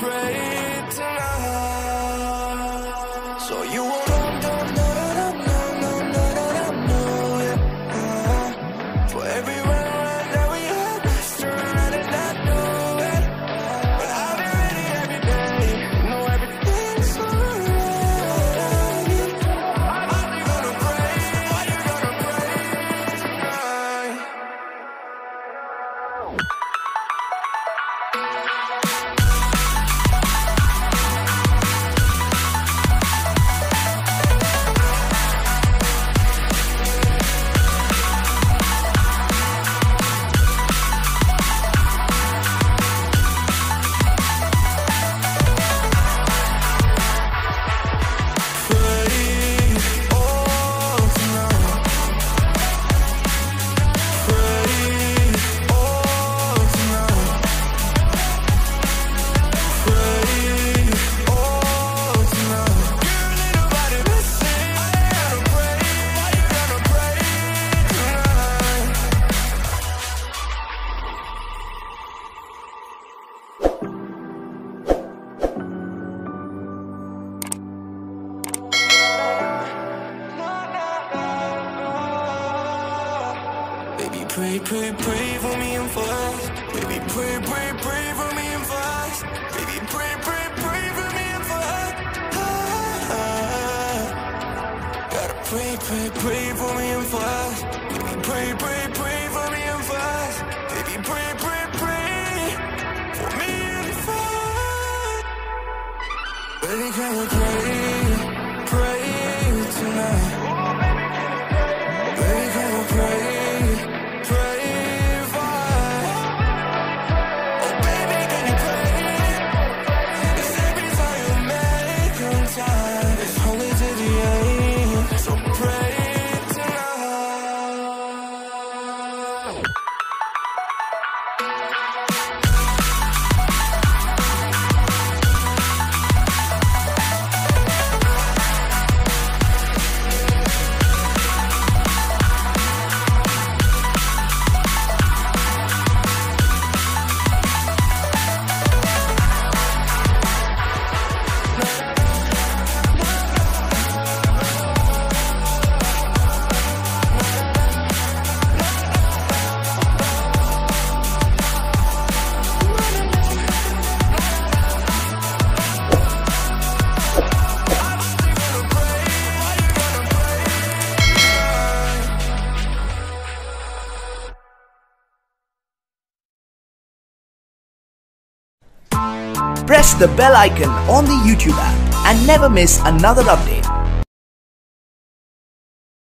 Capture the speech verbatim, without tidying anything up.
pray tonight. So you won't know, no, no, no, no, no, no, no, no, yeah. For every run, run that we had, turn around and not do it. But I'll be ready every day, know everything's alright. Are you gonna pray? Are you gonna pray tonight? Pray, pray, pray for me and fast. Baby, pray, pray, pray for me and fast. Baby, pray, pray, pray for me and fast. Ah, gotta pray, pray, pray for me and fast. Baby, pray, pray, pray for me and fast. Baby, pray, pray, pray for me and fast. Baby, can you pray, pray tonight? Baby, can you pray? Press the bell icon on the YouTube app and never miss another update.